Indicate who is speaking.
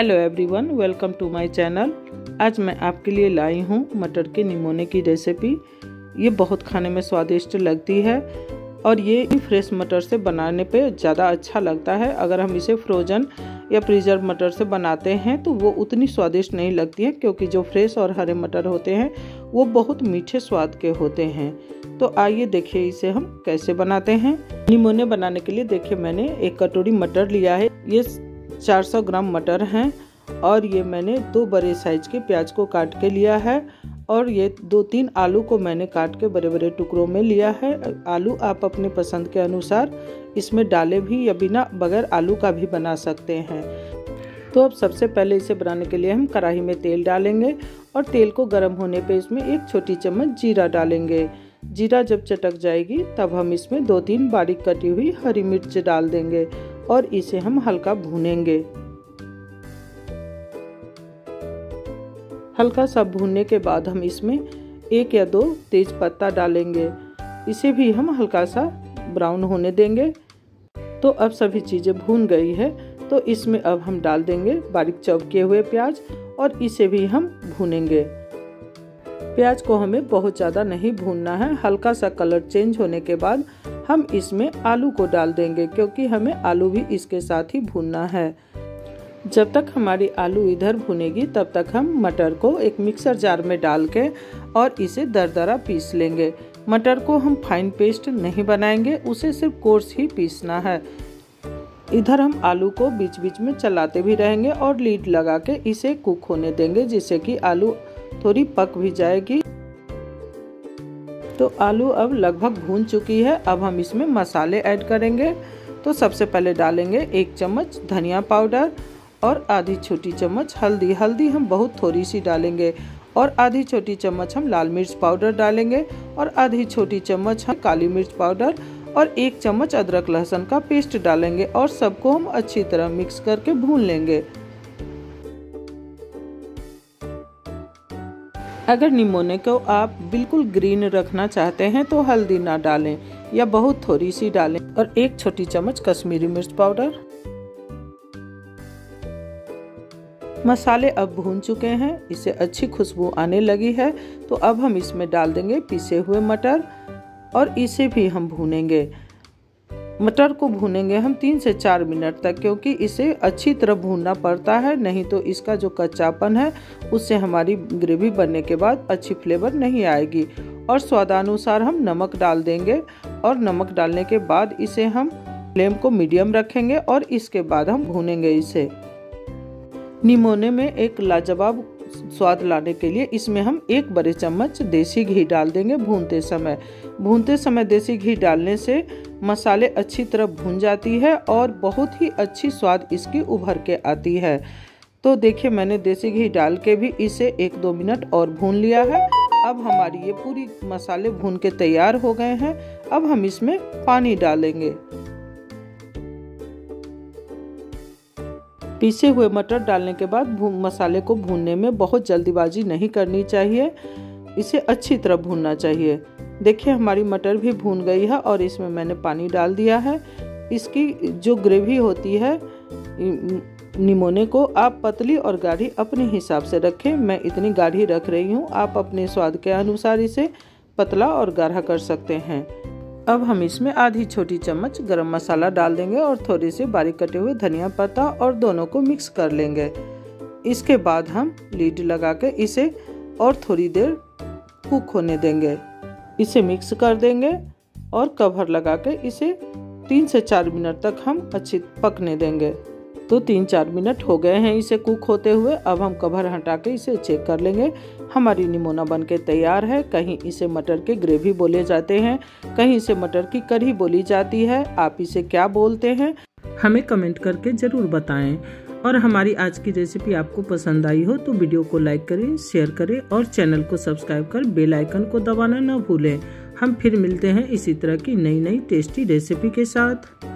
Speaker 1: Hello everyone, welcome to my channel. आज मैं आपके लिए लाई हूँ मटर के निमोने की रेसिपी। ये बहुत खाने में स्वादिष्ट लगती है और ये फ्रेश मटर से बनाने पे ज़्यादा अच्छा लगता है। अगर हम इसे फ्रोज़न या प्रिजर्व मटर से बनाते हैं तो वो उतनी स्वादिष्ट नहीं लगती है, क्योंकि जो फ्रेश और हरे मटर होते हैं वो बहुत मीठे स्वाद के होते हैं। तो आइए देखिए इसे हम कैसे बनाते हैं। निमोने बनाने के लिए देखिए मैंने 1 कटोरी मटर लिया है। ये 400 ग्राम मटर हैं और ये मैंने 2 बड़े साइज के प्याज को काट के लिया है और ये 2-3 आलू को मैंने काट के बड़े बड़े टुकड़ों में लिया है। आलू आप अपने पसंद के अनुसार इसमें डाले भी या बिना बगैर आलू का भी बना सकते हैं। तो अब सबसे पहले इसे बनाने के लिए हम कढ़ाई में तेल डालेंगे और तेल को गर्म होने पे इसमें 1 छोटी चम्मच जीरा डालेंगे। जीरा जब चटक जाएगी तब हम इसमें 2-3 बारीक कटी हुई हरी मिर्च डाल देंगे और इसे हम हल्का भूनेंगे। हल्का सा भूनने के बाद हम इसमें 1 या 2 तेज पत्ता डालेंगे। इसे भी हम हल्का सा ब्राउन होने देंगे। तो अब सभी चीज़ें भून गई है तो इसमें अब हम डाल देंगे बारीक चॉप किए हुए प्याज और इसे भी हम भूनेंगे। प्याज को हमें बहुत ज़्यादा नहीं भूनना है। हल्का सा कलर चेंज होने के बाद हम इसमें आलू को डाल देंगे, क्योंकि हमें आलू भी इसके साथ ही भूनना है। जब तक हमारी आलू इधर भुनेगी तब तक हम मटर को एक मिक्सर जार में डाल के और इसे दरदरा पीस लेंगे। मटर को हम फाइन पेस्ट नहीं बनाएंगे, उसे सिर्फ कोर्स ही पीसना है। इधर हम आलू को बीच बीच में चलाते भी रहेंगे और लीड लगा के इसे कुक होने देंगे, जिससे कि आलू थोड़ी पक भी जाएगी। तो आलू अब लगभग भून चुकी है। अब हम इसमें मसाले ऐड करेंगे। तो सबसे पहले डालेंगे 1 चम्मच धनिया पाउडर और आधी छोटी चम्मच हल्दी। हल्दी हम बहुत थोड़ी सी डालेंगे और आधी छोटी चम्मच हम लाल मिर्च पाउडर डालेंगे और आधी छोटी चम्मच हम काली मिर्च पाउडर और 1 चम्मच अदरक लहसुन का पेस्ट डालेंगे और सबको हम अच्छी तरह मिक्स करके भून लेंगे। अगर निमोने को आप बिल्कुल ग्रीन रखना चाहते हैं तो हल्दी ना डालें या बहुत थोड़ी सी डालें और 1 छोटी चम्मच कश्मीरी मिर्च पाउडर। मसाले अब भून चुके हैं, इसे अच्छी खुशबू आने लगी है। तो अब हम इसमें डाल देंगे पिसे हुए मटर और इसे भी हम भूनेंगे। मटर को भूनेंगे हम 3 से 4 मिनट तक, क्योंकि इसे अच्छी तरह भूनना पड़ता है, नहीं तो इसका जो कच्चापन है उससे हमारी ग्रेवी बनने के बाद अच्छी फ्लेवर नहीं आएगी। और स्वादानुसार हम नमक डाल देंगे और नमक डालने के बाद इसे हम फ्लेम को मीडियम रखेंगे और इसके बाद हम भूनेंगे इसे। निमोने में एक लाजवाब स्वाद लाने के लिए इसमें हम 1 बड़े चम्मच देसी घी डाल देंगे भूनते समय। भूनते समय देसी घी डालने से मसाले अच्छी तरह भून जाती है और बहुत ही अच्छी स्वाद इसकी उभर के आती है। तो देखिए मैंने देसी घी डाल के भी इसे 1-2 मिनट और भून लिया है। अब हमारी ये पूरी मसाले भून के तैयार हो गए हैं। अब हम इसमें पानी डालेंगे। पीसे हुए मटर डालने के बाद मसाले को भूनने में बहुत जल्दीबाजी नहीं करनी चाहिए, इसे अच्छी तरह भूनना चाहिए। देखिए हमारी मटर भी भून गई है और इसमें मैंने पानी डाल दिया है। इसकी जो ग्रेवी होती है निमोने को आप पतली और गाढ़ी अपने हिसाब से रखें। मैं इतनी गाढ़ी रख रही हूँ, आप अपने स्वाद के अनुसार इसे पतला और गाढ़ा कर सकते हैं। अब हम इसमें आधी छोटी चम्मच गरम मसाला डाल देंगे और थोड़ी सी बारीक कटे हुए धनिया पत्ता और दोनों को मिक्स कर लेंगे। इसके बाद हम लीड लगा के इसे और थोड़ी देर कुक होने देंगे। इसे मिक्स कर देंगे और कवर लगा के इसे 3 से 4 मिनट तक हम अच्छी पकने देंगे। तो 3-4 मिनट हो गए हैं इसे कुक होते हुए। अब हम कवर हटा के इसे चेक कर लेंगे। हमारी निमोना बनके तैयार है। कहीं इसे मटर के ग्रेवी बोले जाते हैं, कहीं इसे मटर की कढ़ी बोली जाती है। आप इसे क्या बोलते हैं हमें कमेंट करके ज़रूर बताएं। और हमारी आज की रेसिपी आपको पसंद आई हो तो वीडियो को लाइक करें, शेयर करें और चैनल को सब्सक्राइब कर बेल आइकन को दबाना न भूलें। हम फिर मिलते हैं इसी तरह की नई टेस्टी रेसिपी के साथ।